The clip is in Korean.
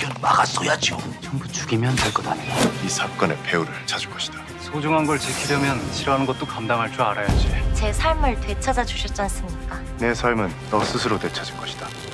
발견 막았어야죠. 전부 죽이면 될 것 아니야. 이 사건의 배우를 찾을 것이다. 소중한 걸 지키려면 싫어하는 것도 감당할 줄 알아야지. 제 삶을 되찾아 주셨지 않습니까? 내 삶은 너 스스로 되찾을 것이다.